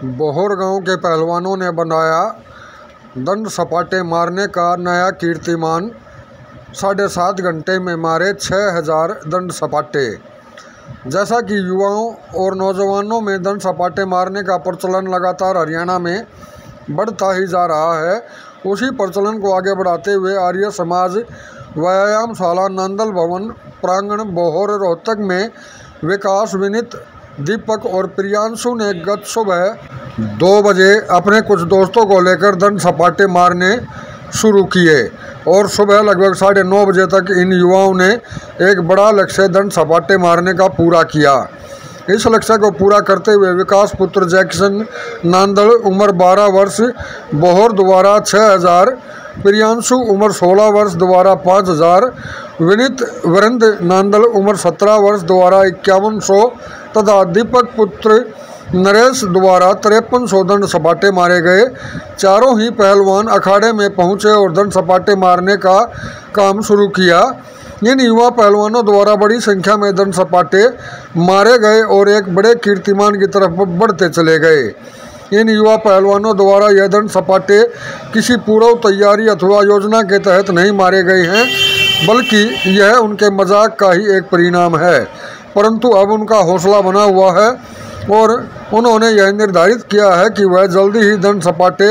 Bohr गांव के पहलवानों ने बनाया दंड सपाटे मारने का नया कीर्तिमान। 7.5 घंटे में मारे 6000 दंड सपाटे। जैसा कि युवाओं और नौजवानों में दंड सपाटे मारने का प्रचलन लगातार हरियाणा में बढ़ता ही जा रहा है, उसी प्रचलन को आगे बढ़ाते हुए आर्य समाज व्यायामशाला नांदल भवन प्रांगण बोहर रोहतक में विकास, विनीत, दीपक और प्रियांशु ने गत सुबह 2 बजे अपने कुछ दोस्तों को लेकर दंड सपाटे मारने शुरू किए और सुबह लगभग 9:30 बजे तक इन युवाओं ने एक बड़ा लक्ष्य दंड सपाटे मारने का पूरा किया। इस लक्ष्य को पूरा करते हुए विकास पुत्र जैक्सन नांदल उम्र 12 वर्ष बोहर द्वारा 6000, प्रियांशु उम्र 16 वर्ष द्वारा 5000, विनीत वृंद नांदल उम्र 17 वर्ष द्वारा 5100 तथा दीपक पुत्र नरेश द्वारा 5300 दंड सपाटे मारे गए। चारों ही पहलवान अखाड़े में पहुंचे और दंड सपाटे मारने का काम शुरू किया। इन युवा पहलवानों द्वारा बड़ी संख्या में दंड सपाटे मारे गए और एक बड़े कीर्तिमान की तरफ बढ़ते चले गए। इन युवा पहलवानों द्वारा यह दंड सपाटे किसी पूर्व तैयारी अथवा योजना के तहत नहीं मारे गए हैं, बल्कि यह उनके मजाक का ही एक परिणाम है। परंतु अब उनका हौसला बना हुआ है और उन्होंने यह निर्धारित किया है कि वह जल्दी ही दंड सपाटे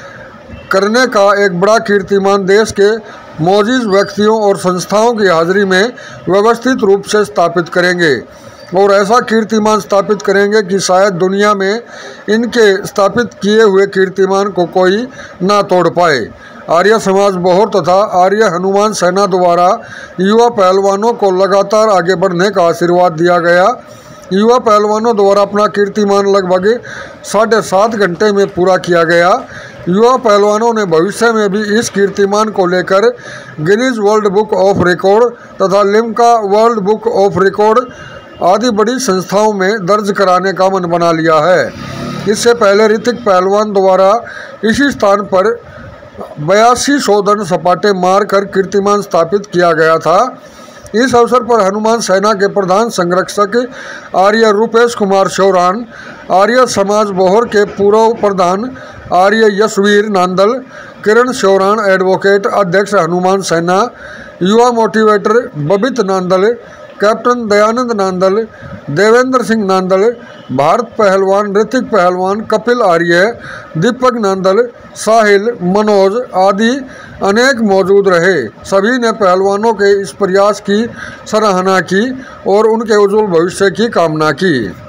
करने का एक बड़ा कीर्तिमान देश के मौजूद व्यक्तियों और संस्थाओं की हाजिरी में व्यवस्थित रूप से स्थापित करेंगे और ऐसा कीर्तिमान स्थापित करेंगे कि शायद दुनिया में इनके स्थापित किए हुए कीर्तिमान को कोई ना तोड़ पाए। आर्य समाज बोहर तथा आर्य हनुमान सेना द्वारा युवा पहलवानों को लगातार आगे बढ़ने का आशीर्वाद दिया गया। युवा पहलवानों द्वारा अपना कीर्तिमान लगभग 7.5 घंटे में पूरा किया गया। युवा पहलवानों ने भविष्य में भी इस कीर्तिमान को लेकर Guinness world book of record तथा Limca world book of record आदि बड़ी संस्थाओं में दर्ज कराने का मन बना लिया है। इससे पहले ऋतिक पहलवान द्वारा इसी स्थान पर 8200 दंड सपाटे मारकर कीर्तिमान स्थापित किया गया था। इस अवसर पर हनुमान सेना के प्रधान संरक्षक आर्य रूपेश कुमार शौरान, आर्य समाज बोहर के पूर्व प्रधान आर्य यशवीर नांदल, किरण शौरान एडवोकेट अध्यक्ष हनुमान सेना, युवा मोटिवेटर बबित नांदल, कैप्टन दयानंद नांदल, देवेंद्र सिंह नांदल, भारत पहलवान, ऋतिक पहलवान, कपिल आर्य, दीपक नांदल, साहिल, मनोज आदि अनेक मौजूद रहे। सभी ने पहलवानों के इस प्रयास की सराहना की और उनके उज्जवल भविष्य की कामना की।